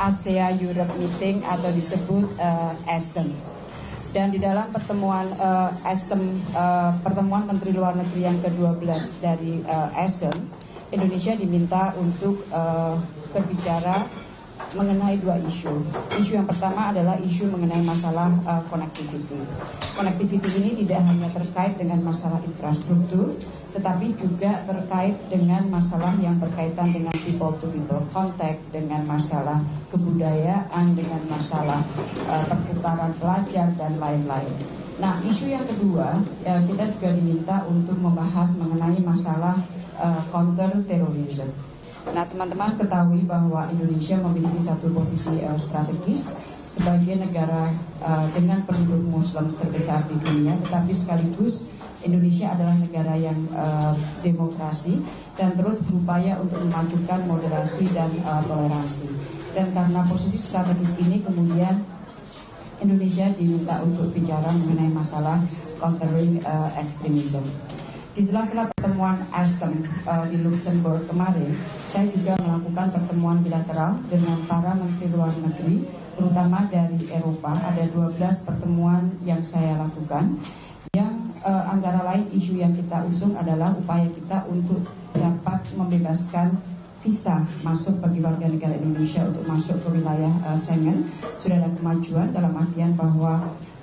ASEA Europe Meeting atau disebut ASEM. Dan di dalam pertemuan pertemuan Menteri Luar Negeri yang ke-12 dari ASEM, Indonesia diminta untuk berbicara mengenai dua isu. Isu yang pertama adalah isu mengenai masalah connectivity. Connectivity ini tidak hanya terkait dengan masalah infrastruktur, tetapi juga terkait dengan masalah yang berkaitan dengan people to people contact, dengan masalah kebudayaan, dengan masalah perputaran pelajar dan lain-lain. Nah, isu yang kedua, kita juga diminta untuk membahas mengenai masalah counter terrorism. Nah, teman-teman ketahui bahwa Indonesia memiliki satu posisi strategis sebagai negara dengan penduduk Muslim terbesar di dunia, tetapi sekaligus Indonesia adalah negara yang demokrasi dan terus berupaya untuk memajukan moderasi dan toleransi. Dan karena posisi strategis ini, kemudian Indonesia diminta untuk bicara mengenai masalah countering extremism. Di sela-sela pertemuan ASEM di Luxembourg kemarin, saya juga melakukan pertemuan bilateral dengan para menteri luar negeri, terutama dari Eropa. Ada 12 pertemuan yang saya lakukan, yang antara lain isu yang kita usung adalah upaya kita untuk dapat membebaskan visa masuk bagi warga negara Indonesia untuk masuk ke wilayah Schengen. Sudah ada kemajuan dalam artian bahwa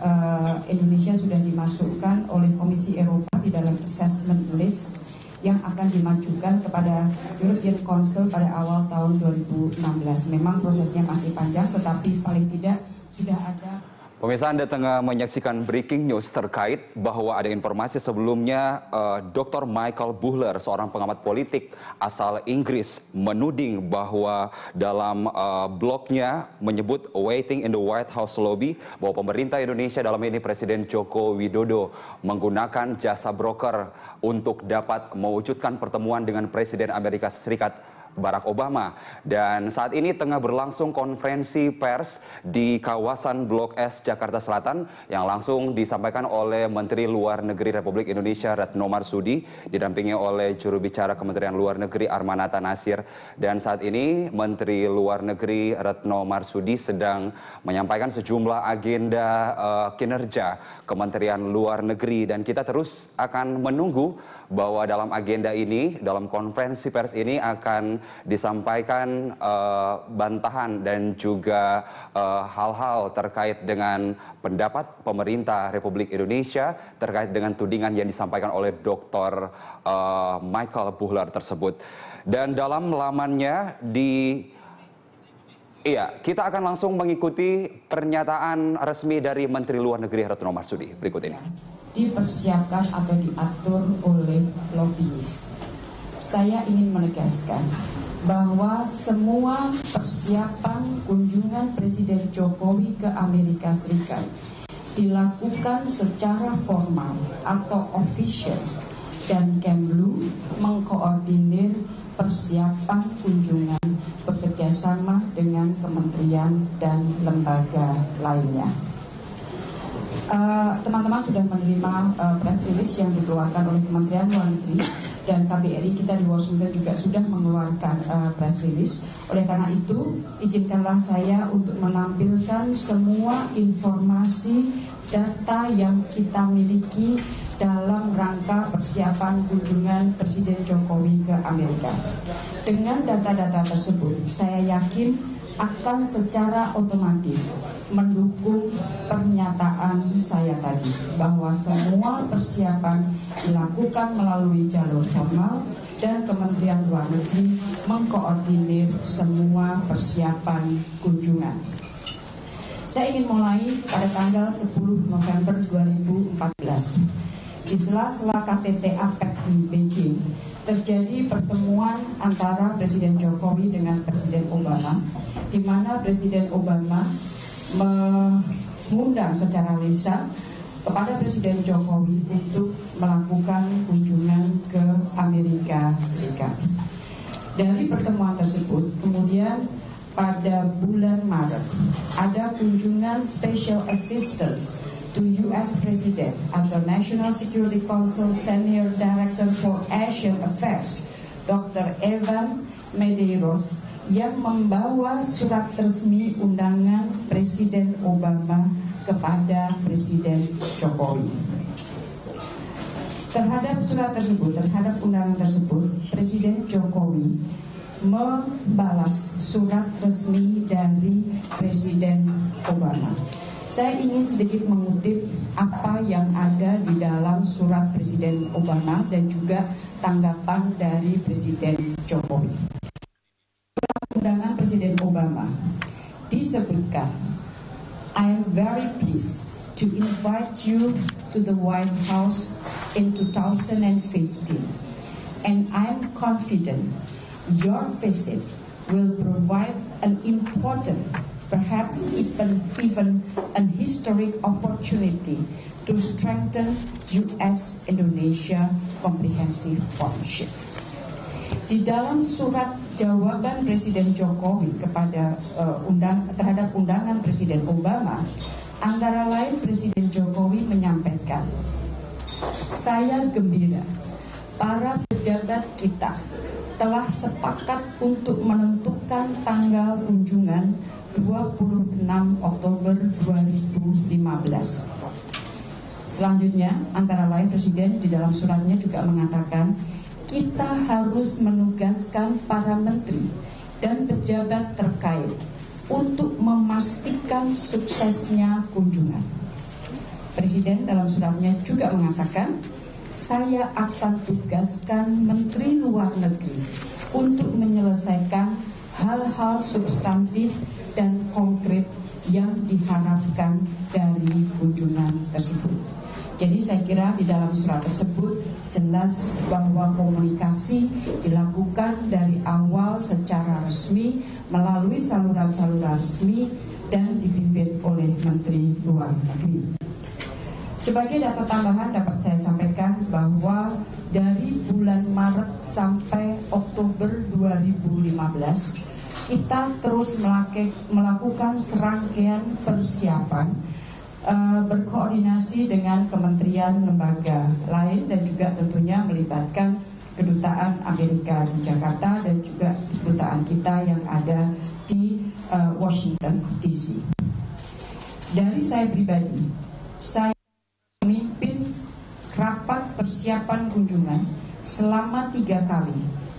Indonesia sudah dimasukkan oleh Komisi Eropa di dalam assessment list yang akan dimajukan kepada European Council pada awal tahun 2016. Memang prosesnya masih panjang, tetapi paling tidak sudah ada. Pemirsa, Anda tengah menyaksikan breaking news terkait bahwa ada informasi sebelumnya Dr. Michael Buhler, seorang pengamat politik asal Inggris, menuding bahwa dalam blognya menyebut waiting in the White House lobby bahwa pemerintah Indonesia, dalam ini Presiden Joko Widodo, menggunakan jasa broker untuk dapat mewujudkan pertemuan dengan Presiden Amerika Serikat Barack Obama. Dan saat ini tengah berlangsung konferensi pers di kawasan Blok S Jakarta Selatan yang langsung disampaikan oleh Menteri Luar Negeri Republik Indonesia Retno Marsudi, didampingi oleh juru bicara Kementerian Luar Negeri Armanata Nasir. Dan saat ini Menteri Luar Negeri Retno Marsudi sedang menyampaikan sejumlah agenda kinerja Kementerian Luar Negeri, dan kita terus akan menunggu bahwa dalam agenda ini, dalam konferensi pers ini akan disampaikan bantahan dan juga hal-hal terkait dengan pendapat pemerintah Republik Indonesia terkait dengan tudingan yang disampaikan oleh Dr. Michael Buhler tersebut. Dan dalam lamannya kita akan langsung mengikuti pernyataan resmi dari Menteri Luar Negeri Retno Marsudi berikut ini. Dipersiapkan atau diatur oleh lobbyis. Saya ingin menegaskan bahwa semua persiapan kunjungan Presiden Jokowi ke Amerika Serikat dilakukan secara formal atau official, dan Kemlu mengkoordinir persiapan kunjungan bekerjasama dengan kementerian dan lembaga lainnya. Teman-teman sudah menerima press release yang dikeluarkan oleh Kementerian Luar Negeri, dan KBRI kita di Washington juga sudah mengeluarkan press release. Oleh karena itu, izinkanlah saya untuk menampilkan semua informasi data yang kita miliki dalam rangka persiapan kunjungan Presiden Jokowi ke Amerika. Dengan data-data tersebut, saya yakin akan secara otomatis mendukung pernyataan saya tadi bahwa semua persiapan dilakukan melalui jalur formal dan Kementerian Luar Negeri mengkoordinir semua persiapan kunjungan. Saya ingin mulai pada tanggal 10 November 2014. Di sela-sela KTT APEC di Beijing, terjadi pertemuan antara Presiden Jokowi dengan Presiden Obama, di mana Presiden Obama mengundang secara lisan kepada Presiden Jokowi untuk melakukan kunjungan ke Amerika Serikat. Dari pertemuan tersebut, kemudian pada bulan Maret ada kunjungan Special Assistance to US President atau National Security Council Senior Director for Asian Affairs, Dr. Evan Medeiros, yang membawa surat resmi undangan Presiden Obama kepada Presiden Jokowi. Terhadap surat tersebut, terhadap undangan tersebut, Presiden Jokowi membalas surat resmi dari Presiden Obama. Saya ingin sedikit mengutip apa yang ada di dalam surat Presiden Obama dan juga tanggapan dari Presiden Jokowi. Undangan Presiden Obama disebutkan, I am very pleased to invite you to the White House in 2015, and I'm confident your visit will provide an important, perhaps even an historic opportunity to strengthen U.S.-Indonesia Comprehensive Partnership. Di dalam surat jawaban Presiden Jokowi kepada terhadap undangan Presiden Obama, antara lain Presiden Jokowi menyampaikan, saya gembira para pejabat kita telah sepakat untuk menentukan tanggal kunjungan 26 Oktober 2015. Selanjutnya, antara lain Presiden di dalam suratnya juga mengatakan, kita harus menugaskan para menteri dan pejabat terkait untuk memastikan suksesnya kunjungan. Presiden dalam suratnya juga mengatakan, saya akan tugaskan Menteri Luar Negeri untuk menyelesaikan hal-hal substantif dan konkret yang diharapkan dari kunjungan tersebut. Jadi saya kira di dalam surat tersebut jelas bahwa komunikasi dilakukan dari awal secara resmi melalui saluran-saluran resmi dan dipimpin oleh Menteri Luar Negeri. Sebagai data tambahan dapat saya sampaikan bahwa dari bulan Maret sampai Oktober 2015 kita terus melakukan serangkaian persiapan berkoordinasi dengan kementerian lembaga lain dan juga tentunya melibatkan kedutaan Amerika di Jakarta dan juga kedutaan kita yang ada di Washington DC. Dari saya pribadi, saya memimpin rapat persiapan kunjungan selama 3 kali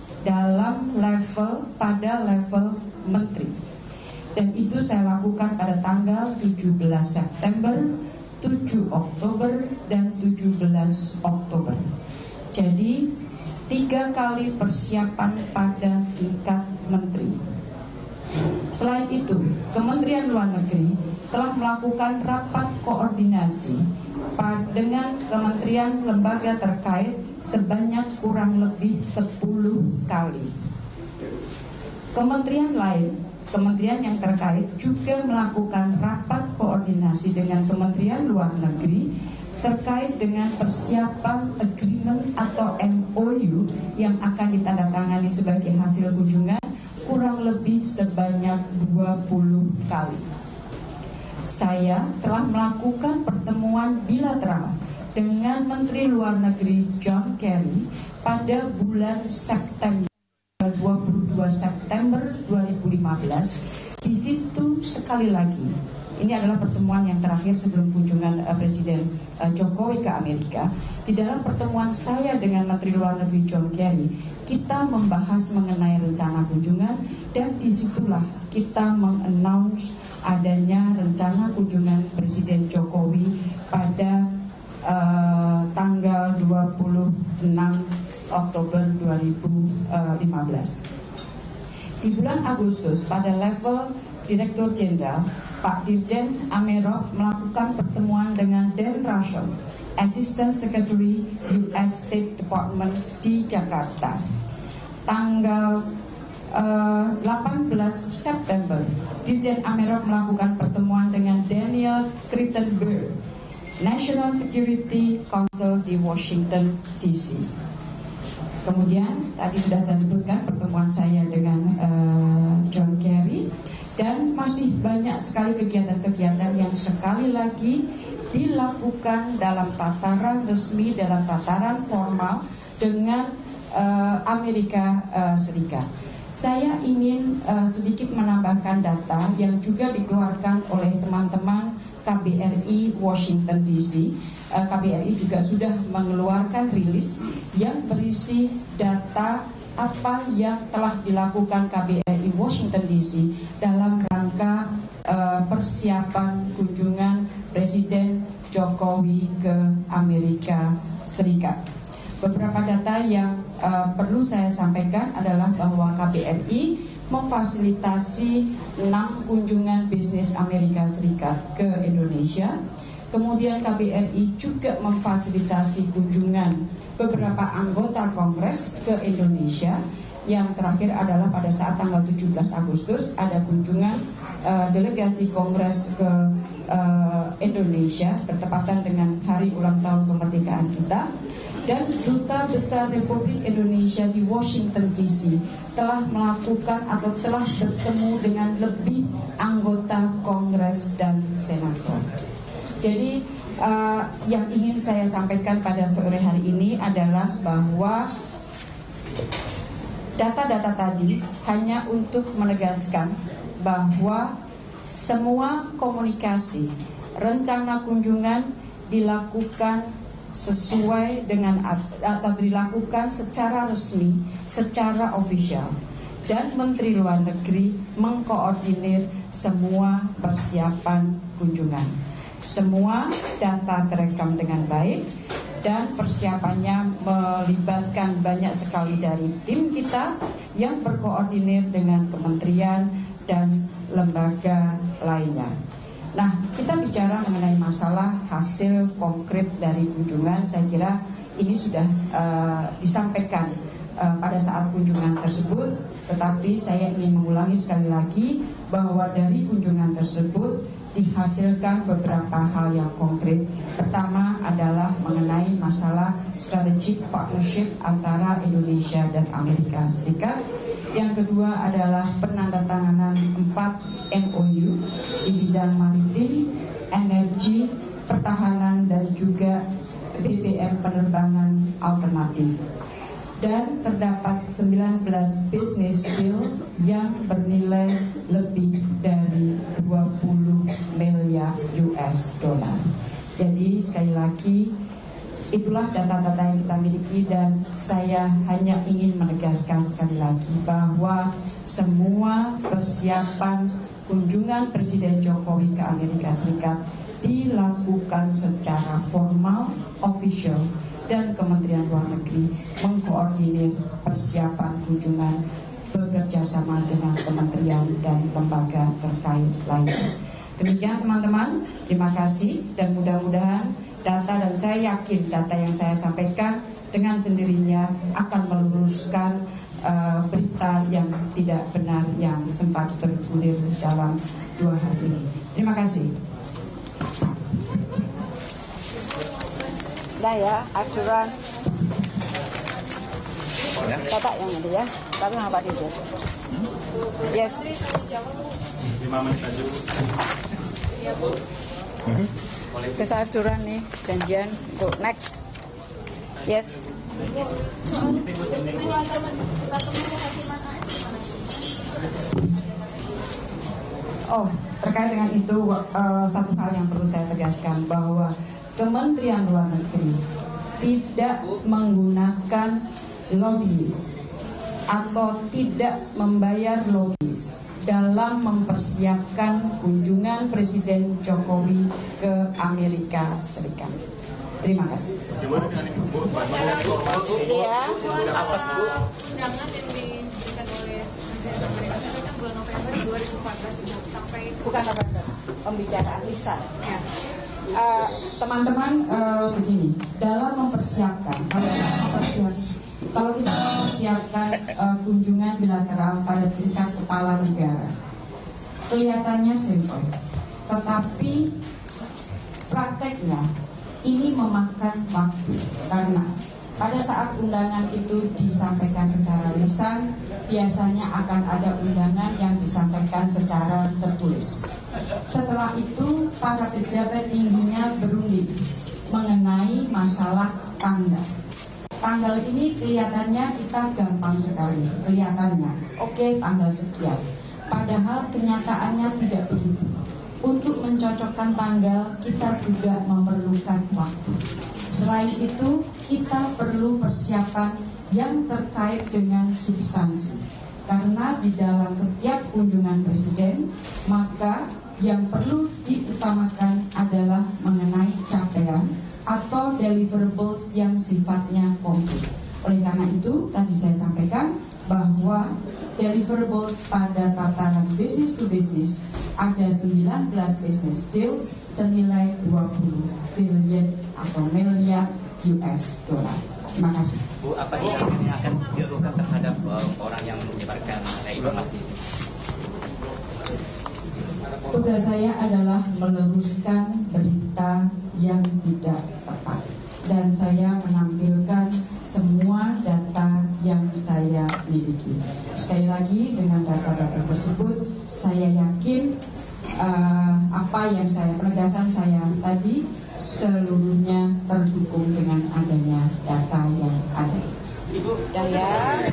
pada level menteri. Dan itu saya lakukan pada tanggal 17 September, 7 Oktober, dan 17 Oktober. Jadi 3 kali persiapan pada tingkat menteri. Selain itu, Kementerian Luar Negeri telah melakukan rapat koordinasi dengan kementerian lembaga terkait sebanyak kurang lebih 10 kali. Kementerian yang terkait juga melakukan rapat koordinasi dengan Kementerian Luar Negeri terkait dengan persiapan agreement atau MOU yang akan ditandatangani sebagai hasil kunjungan kurang lebih sebanyak 20 kali. Saya telah melakukan pertemuan bilateral dengan Menteri Luar Negeri John Kerry pada bulan September 22 September 2015. Di situ sekali lagi, ini adalah pertemuan yang terakhir sebelum kunjungan Presiden Jokowi ke Amerika. Di dalam pertemuan saya dengan Menteri Luar Negeri John Kerry, kita membahas mengenai rencana kunjungan dan disitulah kita mengannounce adanya rencana kunjungan Presiden Jokowi pada tanggal 26 Oktober 2015. Di bulan Agustus pada level Direktur Jenderal, Pak Dirjen Amerov melakukan pertemuan dengan Dan Russell, Assistant Secretary US State Department di Jakarta. Tanggal 18 September, Dirjen Amerov melakukan pertemuan dengan Daniel Crittenberg, National Security Council di Washington DC. Kemudian tadi sudah saya sebutkan pertemuan saya dengan John Kerry, dan masih banyak sekali kegiatan-kegiatan yang sekali lagi dilakukan dalam tataran resmi, dalam tataran formal dengan Amerika Serikat. Saya ingin sedikit menambahkan data yang juga dikeluarkan oleh teman-teman KBRI Washington DC. KBRI juga sudah mengeluarkan rilis yang berisi data apa yang telah dilakukan KBRI Washington DC dalam rangka persiapan kunjungan Presiden Jokowi ke Amerika Serikat. Beberapa data yang perlu saya sampaikan adalah bahwa KBRI memfasilitasi 6 kunjungan bisnis Amerika Serikat ke Indonesia. Kemudian KBRI juga memfasilitasi kunjungan beberapa anggota Kongres ke Indonesia. Yang terakhir adalah pada saat tanggal 17 Agustus ada kunjungan delegasi Kongres ke Indonesia bertepatan dengan hari ulang tahun kemerdekaan kita. Dan Duta Besar Republik Indonesia di Washington DC telah melakukan atau telah bertemu dengan lebih anggota Kongres dan Senator. Jadi yang ingin saya sampaikan pada sore hari ini adalah bahwa data-data tadi hanya untuk menegaskan bahwa semua komunikasi, rencana kunjungan dilakukan sesuai dengan atau dilakukan secara resmi, secara ofisial, dan Menteri Luar Negeri mengkoordinir semua persiapan kunjungan. Semua data terekam dengan baik dan persiapannya melibatkan banyak sekali dari tim kita yang berkoordinir dengan kementerian dan lembaga lainnya. Nah, kita bicara mengenai masalah hasil konkret dari kunjungan. Saya kira ini sudah disampaikan pada saat kunjungan tersebut. Tetapi saya ingin mengulangi sekali lagi bahwa dari kunjungan tersebut dihasilkan beberapa hal yang konkret. Pertama adalah mengenai masalah strategic partnership antara Indonesia dan Amerika Serikat. Yang kedua adalah penandatanganan 4 MOU di bidang maritim, energi, pertahanan, dan juga BBM penerbangan alternatif. Dan terdapat 19 business deal yang bernilai lebih dari 20 miliar US dollar. Jadi sekali lagi itulah data-data yang kita miliki dan saya hanya ingin menegaskan sekali lagi bahwa semua persiapan kunjungan Presiden Jokowi ke Amerika Serikat dilakukan secara formal, official, dan Kementerian Luar Negeri mengkoordinir persiapan kunjungan bekerja sama dengan kementerian dan lembaga terkait lainnya. Demikian teman-teman, terima kasih dan mudah-mudahan data, dan saya yakin data yang saya sampaikan dengan sendirinya akan meluruskan berita yang tidak benar yang sempat bergulir dalam 2 hari ini. Terima kasih. Dah ya, aturan Bapak yang ada ya, tapi sama Pak DJ. Yes. 5 menit aja. Kesal aturan nih, janjian untuk next. Yes. Oh, terkait dengan itu satu hal yang perlu saya tegaskan bahwa Kementerian Luar Negeri tidak menggunakan lobbyis atau tidak membayar lobbyis dalam mempersiapkan kunjungan Presiden Jokowi ke Amerika Serikat. Terima kasih. Gimana dengan itu, Bu? Ya. Apa, Bu? Undangan yang diberikan oleh Presiden Amerika Serikat bulan November 2014 sampai Bukan November, pembicaraan lisan. ya. Teman-teman, begini, dalam mempersiapkan, kalau kita mempersiapkan kunjungan bilateral pada tingkat kepala negara, kelihatannya simple, tetapi prakteknya ini memakan waktu karena pada saat undangan itu disampaikan secara lisan, biasanya akan ada undangan yang disampaikan secara tertulis. Setelah itu, para pejabat tingginya berunding mengenai masalah tanda. tanggal ini kelihatannya kita gampang sekali, kelihatannya. Oke, tanggal sekian. Padahal kenyataannya tidak begitu. Untuk mencocokkan tanggal, kita juga memerlukan waktu. Selain itu, kita perlu persiapan yang terkait dengan substansi. Karena di dalam setiap kunjungan presiden, maka yang perlu diutamakan adalah mengenai capaian atau deliverables yang sifatnya konkret. Oleh karena itu, tadi saya sampaikan bahwa deliverables pada tataran business to business ada 19 business deals senilai 20 billion atau miliar US dollar. Terima kasih. Bu, apa yang akan dilakukan terhadap orang yang menyebarkan informasi ini? Tugas saya adalah meluruskan berita yang tidak tepat, dan saya menampilkan semua data yang saya miliki. Sekali lagi, dengan data-data tersebut, saya yakin penegasan saya tadi seluruhnya terdukung dengan adanya data yang ada. Ibu, dah ya.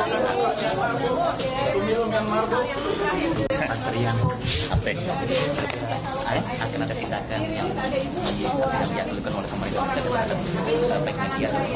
Antrian apa? Akan ada tindakan yang dilakukan oleh pemerintah terhadap baik media atau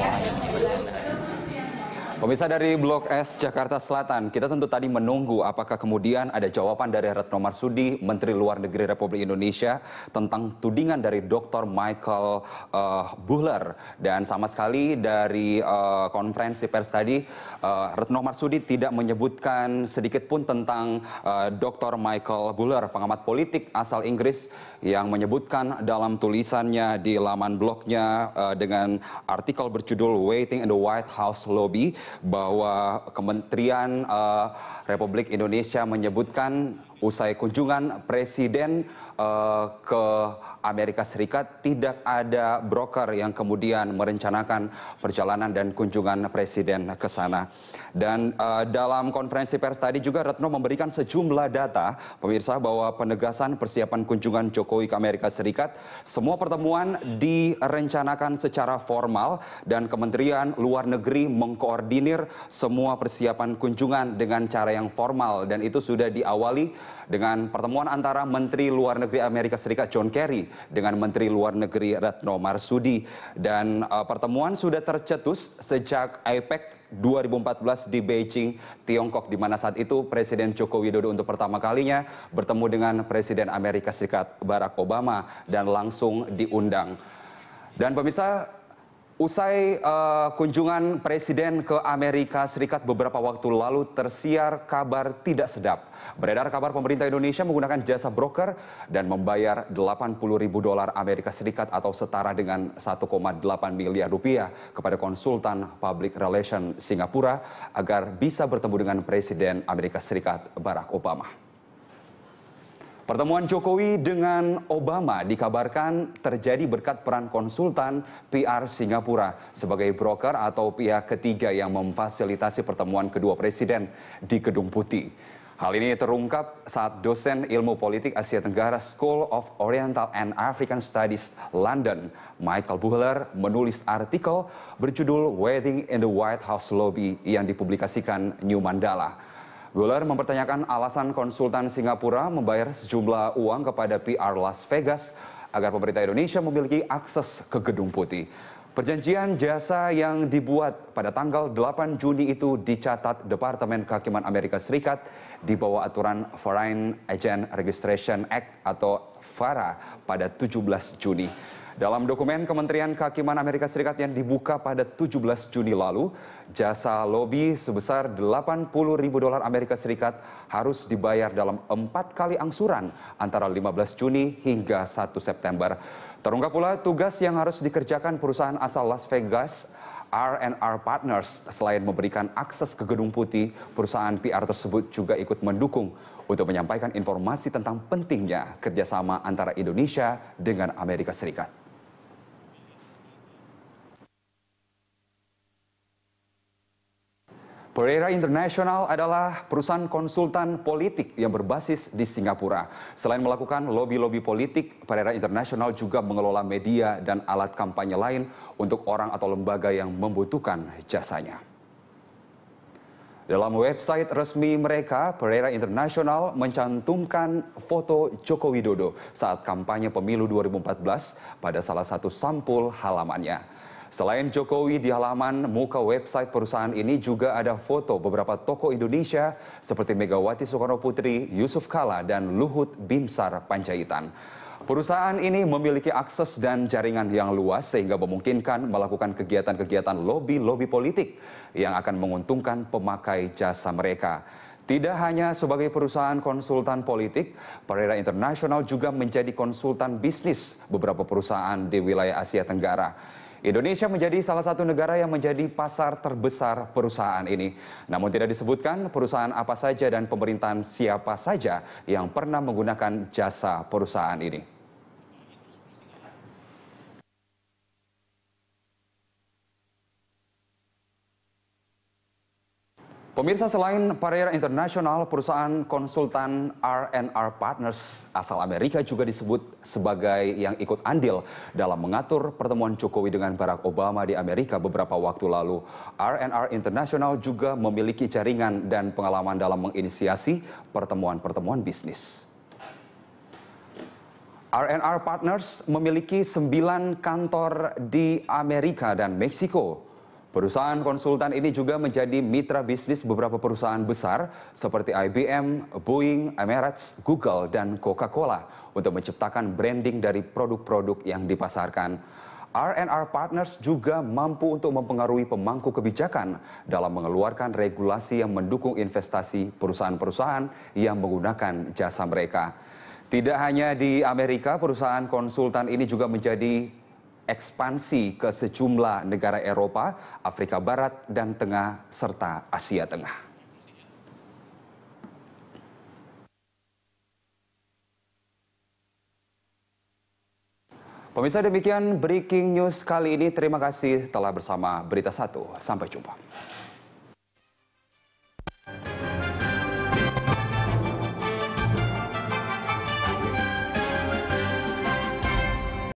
Pemirsa dari Blok S Jakarta Selatan, kita tentu tadi menunggu apakah kemudian ada jawaban dari Retno Marsudi, Menteri Luar Negeri Republik Indonesia, tentang tudingan dari Dr. Michael Buhler. Dan sama sekali dari konferensi pers tadi, Retno Marsudi tidak menyebutkan sedikit pun tentang Dr. Michael Buhler, pengamat politik asal Inggris, yang menyebutkan dalam tulisannya di laman blognya dengan artikel berjudul Waiting in the White House Lobby, bahwa Kementerian Republik Indonesia menyebutkan usai kunjungan Presiden ke Amerika Serikat, tidak ada broker yang kemudian merencanakan perjalanan dan kunjungan Presiden ke sana. Dan dalam konferensi pers tadi juga Retno memberikan sejumlah data, pemirsa, bahwa penegasan persiapan kunjungan Jokowi ke Amerika Serikat, semua pertemuan direncanakan secara formal dan Kementerian Luar Negeri mengkoordinir semua persiapan kunjungan dengan cara yang formal, dan itu sudah diawali dengan pertemuan antara Menteri Luar Negeri Amerika Serikat John Kerry dengan Menteri Luar Negeri Retno Marsudi. Dan pertemuan sudah tercetus sejak APEC 2014 di Beijing, Tiongkok, di mana saat itu Presiden Joko Widodo untuk pertama kalinya bertemu dengan Presiden Amerika Serikat Barack Obama dan langsung diundang. Dan pemirsa, usai kunjungan Presiden ke Amerika Serikat beberapa waktu lalu, tersiar kabar tidak sedap. Beredar kabar pemerintah Indonesia menggunakan jasa broker dan membayar $80.000 Amerika Serikat atau setara dengan 1,8 miliar rupiah kepada konsultan public relation Singapura agar bisa bertemu dengan Presiden Amerika Serikat Barack Obama. Pertemuan Jokowi dengan Obama dikabarkan terjadi berkat peran konsultan PR Singapura sebagai broker atau pihak ketiga yang memfasilitasi pertemuan kedua presiden di Gedung Putih. Hal ini terungkap saat dosen ilmu politik Asia Tenggara School of Oriental and African Studies London, Michael Buhler, menulis artikel berjudul Waiting in the White House Lobby yang dipublikasikan New Mandala. Buhler mempertanyakan alasan konsultan Singapura membayar sejumlah uang kepada PR Las Vegas agar pemerintah Indonesia memiliki akses ke Gedung Putih. Perjanjian jasa yang dibuat pada tanggal 8 Juni itu dicatat Departemen Kehakiman Amerika Serikat di bawah aturan Foreign Agent Registration Act atau FARA pada 17 Juni. Dalam dokumen Kementerian Kehakiman Amerika Serikat yang dibuka pada 17 Juni lalu, jasa lobby sebesar $80.000 Amerika Serikat harus dibayar dalam 4 kali angsuran antara 15 Juni hingga 1 September. Terungkap pula tugas yang harus dikerjakan perusahaan asal Las Vegas, R&R Partners. Selain memberikan akses ke Gedung Putih, perusahaan PR tersebut juga ikut mendukung untuk menyampaikan informasi tentang pentingnya kerjasama antara Indonesia dengan Amerika Serikat. Pereira International adalah perusahaan konsultan politik yang berbasis di Singapura. Selain melakukan lobi-lobi politik, Pereira International juga mengelola media dan alat kampanye lain untuk orang atau lembaga yang membutuhkan jasanya. Dalam website resmi mereka, Pereira International mencantumkan foto Joko Widodo saat kampanye pemilu 2014 pada salah satu sampul halamannya. Selain Jokowi, di halaman muka website perusahaan ini juga ada foto beberapa tokoh Indonesia seperti Megawati Soekarno Putri, Yusuf Kala, dan Luhut Binsar Panjaitan. Perusahaan ini memiliki akses dan jaringan yang luas sehingga memungkinkan melakukan kegiatan-kegiatan lobi-lobi politik yang akan menguntungkan pemakai jasa mereka. Tidak hanya sebagai perusahaan konsultan politik, Pereira International juga menjadi konsultan bisnis beberapa perusahaan di wilayah Asia Tenggara. Indonesia menjadi salah satu negara yang menjadi pasar terbesar perusahaan ini. Namun tidak disebutkan perusahaan apa saja dan pemerintahan siapa saja yang pernah menggunakan jasa perusahaan ini. Pemirsa, selain Pereira International, perusahaan konsultan R&R Partners asal Amerika juga disebut sebagai yang ikut andil dalam mengatur pertemuan Jokowi dengan Barack Obama di Amerika beberapa waktu lalu. R&R International juga memiliki jaringan dan pengalaman dalam menginisiasi pertemuan-pertemuan bisnis. R&R Partners memiliki 9 kantor di Amerika dan Meksiko. Perusahaan konsultan ini juga menjadi mitra bisnis beberapa perusahaan besar seperti IBM, Boeing, Emirates, Google, dan Coca-Cola untuk menciptakan branding dari produk-produk yang dipasarkan. R&R Partners juga mampu untuk mempengaruhi pemangku kebijakan dalam mengeluarkan regulasi yang mendukung investasi perusahaan-perusahaan yang menggunakan jasa mereka. Tidak hanya di Amerika, perusahaan konsultan ini juga menjadi ekspansi ke sejumlah negara Eropa, Afrika Barat, dan Tengah, serta Asia Tengah. Pemirsa, demikian breaking news kali ini. Terima kasih telah bersama Berita 1. Sampai jumpa.